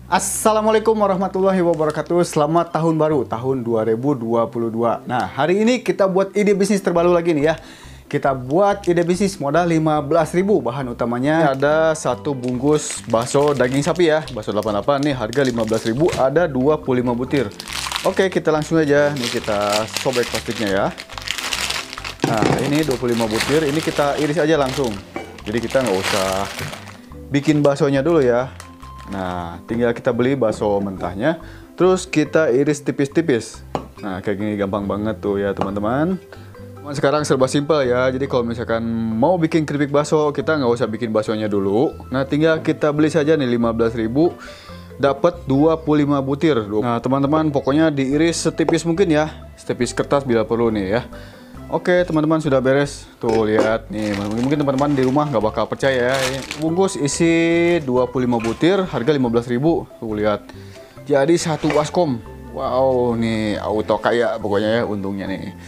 Assalamualaikum warahmatullahi wabarakatuh. Selamat tahun baru, tahun 2022. Nah, hari ini kita buat ide bisnis terbaru lagi nih ya. Kita buat ide bisnis modal 15.000. Bahan utamanya ada satu bungkus bakso daging sapi ya. Bakso 88 nih harga 15.000, ada 25 butir. Oke, kita langsung aja. Nih kita sobek plastiknya ya. Nah, ini 25 butir, ini kita iris aja langsung. Jadi kita nggak usah bikin baksonya dulu ya. Nah, tinggal kita beli bakso mentahnya, terus kita iris tipis-tipis. Nah, kayak gini gampang banget tuh ya teman-teman. Sekarang serba simpel ya, jadi kalau misalkan mau bikin keripik bakso, kita nggak usah bikin baksonya dulu. Nah, tinggal kita beli saja nih 15.000, dapat 25 butir. Nah, teman-teman pokoknya diiris setipis mungkin ya, setipis kertas bila perlu nih ya. Oke teman-teman, sudah beres. Tuh lihat nih, mungkin teman-teman di rumah nggak bakal percaya ya. Ini bungkus isi 25 butir, harga 15.000. Tuh lihat. Jadi satu baskom. Wow, nih auto kaya pokoknya ya untungnya nih.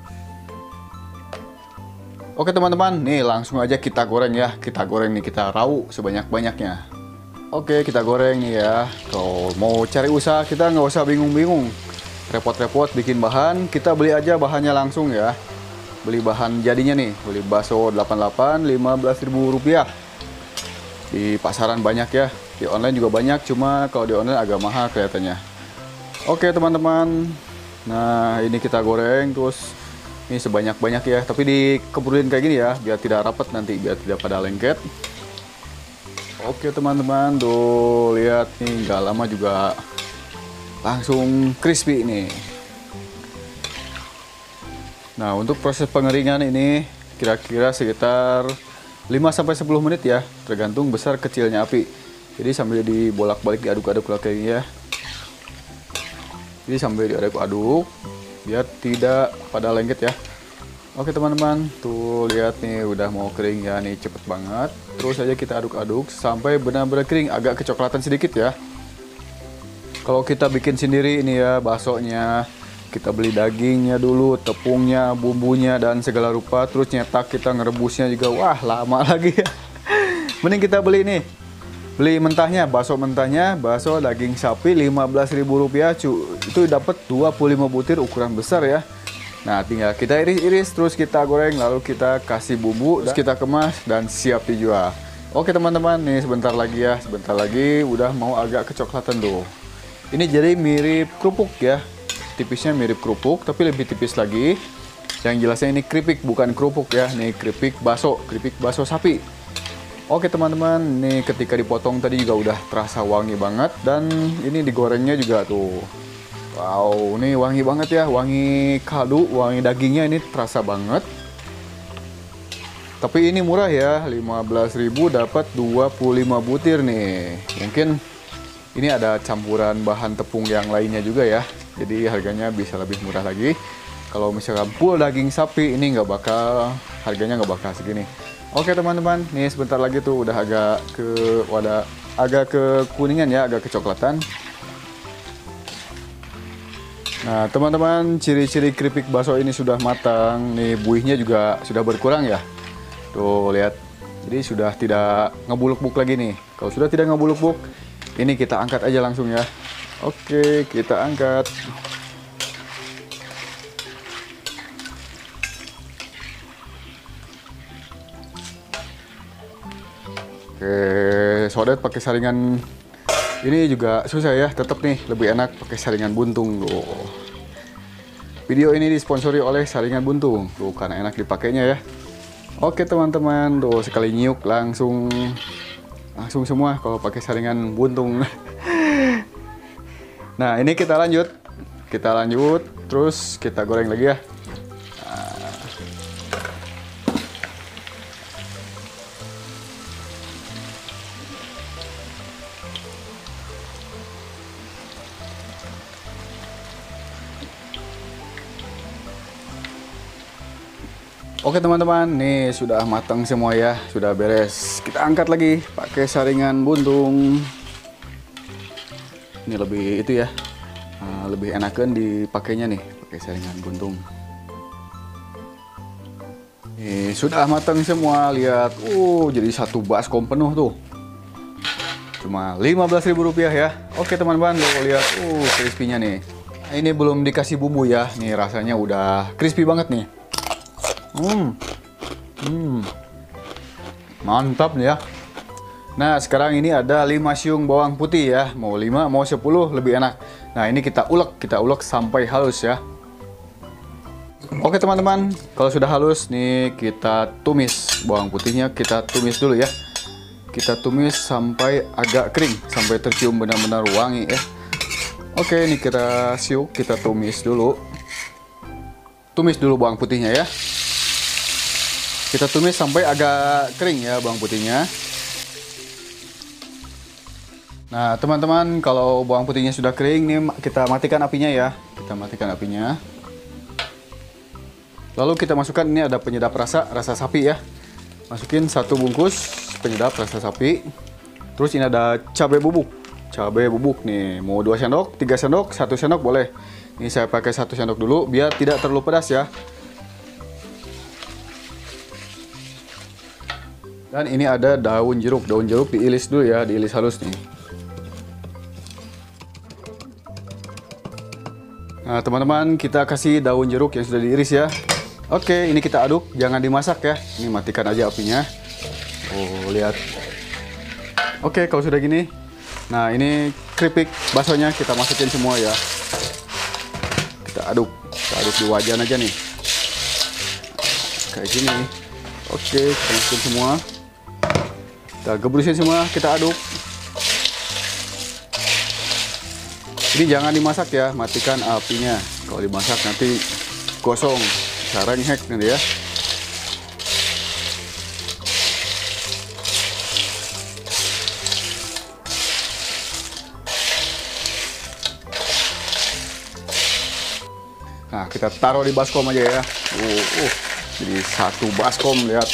Oke teman-teman, nih langsung aja kita goreng ya. Kita goreng nih, kita raup sebanyak-banyaknya. Oke, kita goreng nih ya. Kalau mau cari usaha kita nggak usah bingung-bingung, repot-repot bikin bahan, kita beli aja bahannya langsung ya. Beli bahan jadinya nih, beli bakso 88 15.000 rupiah. Di pasaran banyak ya, di online juga banyak, cuma kalau di online agak mahal kelihatannya. Oke teman-teman, nah ini kita goreng terus ini sebanyak-banyak ya, tapi dikepulin kayak gini ya, biar tidak rapat nanti, biar tidak pada lengket. Oke teman-teman, tuh lihat nih, nggak lama juga langsung crispy nih. Nah, untuk proses pengeringan ini kira-kira sekitar 5-10 menit ya, tergantung besar kecilnya api. Jadi sambil dibolak-balik, diaduk-aduk kayak gini ya. Jadi sambil diaduk-aduk biar tidak pada lengket ya. Oke teman-teman, tuh lihat nih udah mau kering ya, nih cepet banget. Terus aja kita aduk-aduk sampai benar-benar kering, agak kecoklatan sedikit ya. Kalau kita bikin sendiri ini ya baksonya, kita beli dagingnya dulu, tepungnya, bumbunya, dan segala rupa. Terus nyetak, kita ngerebusnya juga, wah lama lagi ya. Mending kita beli nih, beli mentahnya, bakso mentahnya, bakso daging sapi 15.000 rupiah. Itu dapat 25 butir ukuran besar ya. Nah, tinggal kita iris-iris, terus kita goreng, lalu kita kasih bumbu, terus kita kemas, dan siap dijual. Oke teman-teman, nih sebentar lagi ya, sebentar lagi udah mau agak kecoklatan tuh. Ini jadi mirip kerupuk ya. Tipisnya mirip kerupuk, tapi lebih tipis lagi. Yang jelasnya ini keripik, bukan kerupuk ya. Nih keripik bakso sapi. Oke teman-teman, nih ketika dipotong tadi juga udah terasa wangi banget. Dan ini digorengnya juga tuh. Wow, ini wangi banget ya. Wangi kaldu, wangi dagingnya ini terasa banget. Tapi ini murah ya, 15.000 dapat 25 butir nih. Mungkin ini ada campuran bahan tepung yang lainnya juga ya. Jadi harganya bisa lebih murah lagi. Kalau misalkan full daging sapi ini harganya nggak bakal segini. Oke teman-teman, nih sebentar lagi tuh udah agak ke kuningan ya, agak kecoklatan. Nah teman-teman, ciri-ciri keripik bakso ini sudah matang. Nih buihnya juga sudah berkurang ya. Tuh lihat. Jadi sudah tidak ngebuluk-buluk lagi nih. Kalau sudah tidak ngebuluk-buluk, ini kita angkat aja langsung ya. Oke, kita angkat. Oke, sodet pakai saringan ini juga susah ya, tetap nih lebih enak pakai saringan buntung loh. Video ini disponsori oleh saringan buntung, tuh karena enak dipakainya ya. Oke teman-teman, tuh sekali nyiuk langsung semua kalau pakai saringan buntung. Nah ini kita lanjut, terus kita goreng lagi ya. Nah. Oke teman-teman, nih sudah matang semua ya, sudah beres. Kita angkat lagi pakai saringan buntung. Ini lebih itu ya, lebih enakan dipakainya nih, pakai saringan buntung. Sudah matang semua, lihat. Jadi satu baskom penuh tuh. cuma Rp15.000 ya. Oke teman-teman, lihat crispy-nya nih. Nah, ini belum dikasih bumbu ya. Nih rasanya udah crispy banget nih. Mantap nih ya. Nah sekarang ini ada 5 siung bawang putih ya. Mau 5 mau 10 lebih enak. Nah ini kita ulek sampai halus ya. Oke teman-teman, kalau sudah halus nih kita tumis bawang putihnya, kita tumis dulu ya. Kita tumis sampai agak kering, sampai tercium benar-benar wangi ya. Oke, ini kita siuk, kita tumis dulu. Tumis dulu bawang putihnya ya. Kita tumis sampai agak kering ya bawang putihnya. Nah, teman-teman, kalau bawang putihnya sudah kering nih, kita matikan apinya ya. Kita matikan apinya. Lalu kita masukkan, ini ada penyedap rasa sapi ya. Masukin 1 bungkus penyedap rasa sapi. Terus ini ada cabai bubuk. Cabai bubuk nih, mau 2 sendok, 3 sendok, 1 sendok boleh. Ini saya pakai 1 sendok dulu biar tidak terlalu pedas ya. Dan ini ada daun jeruk diiris dulu ya, diiris halus nih. Nah teman-teman, kita kasih daun jeruk yang sudah diiris ya. Oke, ini kita aduk, jangan dimasak ya. Ini matikan aja apinya. Oh lihat. Oke, kalau sudah gini. Nah ini keripik baksonya kita masukin semua ya. Kita aduk di wajan aja nih. Kayak gini. Oke, kita masukin semua. Kita gebrusin semua, kita aduk. Ini jangan dimasak ya, matikan apinya. Kalau dimasak nanti gosong, bisa renghek nanti ya. Nah, kita taruh di baskom aja ya. Jadi 1 baskom, lihat.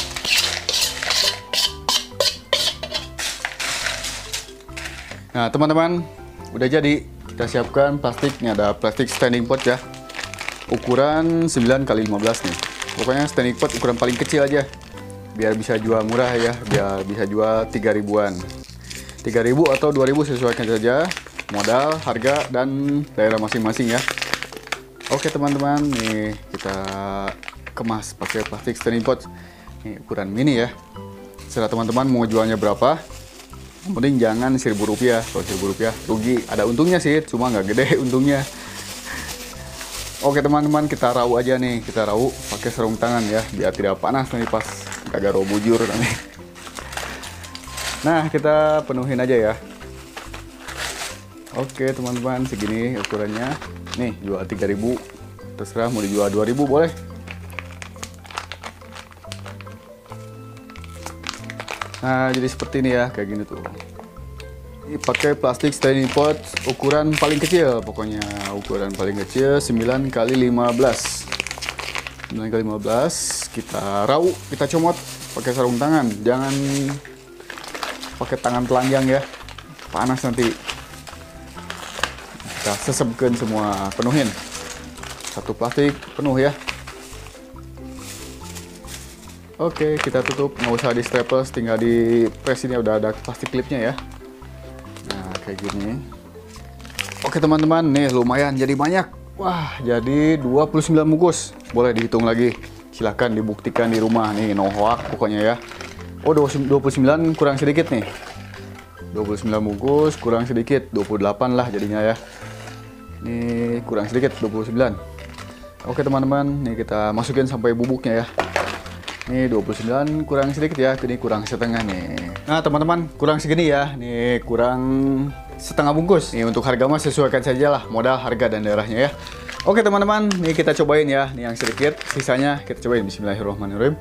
Nah, teman-teman, udah jadi. Kita siapkan plastiknya, ada plastik standing pot ya. Ukuran 9x15 nih. Pokoknya standing pot ukuran paling kecil aja. Biar bisa jual murah ya, biar bisa jual 3.000-an. 3.000 atau 2.000 sesuaikan saja. Modal, harga, dan daerah masing-masing ya. Oke teman-teman, nih kita kemas pakai plastik standing pot. Ini ukuran mini ya. Serah teman-teman mau jualnya berapa. Yang penting jangan Rp1.000. Kalau Rp1.000 rugi, ada untungnya sih, cuma nggak gede untungnya. Oke teman-teman, kita rau aja nih. Kita rau pakai sarung tangan ya, biar tidak panas nanti pas kagak rau bujur nanti. Nah kita penuhin aja ya. Oke teman-teman, segini ukurannya. Nih jual 3.000, terserah mau dijual 2.000 boleh. Nah jadi seperti ini ya, kayak gini tuh. Ini pakai plastik standing pot ukuran paling kecil, pokoknya ukuran paling kecil 9x15. 9x15 kita rau, kita comot pakai sarung tangan, jangan pakai tangan telanjang ya, panas nanti. Kita sesebkan semua, penuhin 1 plastik penuh ya. Oke, kita tutup, nggak usah di staples, tinggal di press. Ini udah ada plastik clipnya ya. Nah kayak gini. Oke teman-teman, nih lumayan jadi banyak. Wah jadi 29 bungkus, boleh dihitung lagi. Silahkan dibuktikan di rumah nih, no hoax pokoknya ya. Oh 29 kurang sedikit nih, 29 bungkus kurang sedikit, 28 lah jadinya ya. Ini kurang sedikit 29. Oke teman-teman, nih kita masukin sampai bubuknya ya. Ini 29 kurang sedikit ya, ini kurang setengah nih. Nah teman-teman, kurang segini ya, nih kurang setengah bungkus. Nih untuk harga mas sesuaikan saja lah, modal, harga, dan daerahnya ya. Oke teman-teman, nih kita cobain ya, nih yang sedikit, sisanya kita cobain. Bismillahirrahmanirrahim.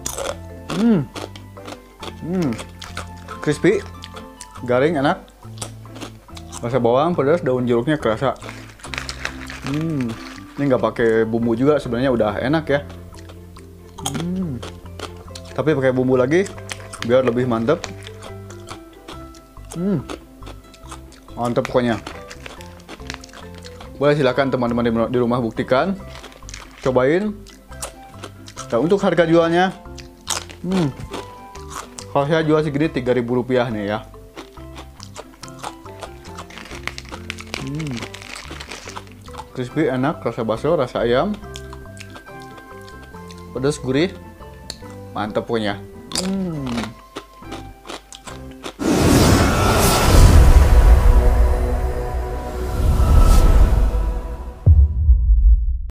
Crispy, garing, enak. Rasa bawang, pedas, daun jeruknya kerasa. Ini nggak pakai bumbu juga, sebenarnya udah enak ya. Tapi pakai bumbu lagi biar lebih mantep. Mantep pokoknya. Boleh silakan teman-teman di rumah buktikan, cobain. Nah untuk harga jualnya, kalau saya jual segini Rp3.000 nih ya. Crispy, enak, rasa bakso, rasa ayam, pedas, gurih, mantap punya.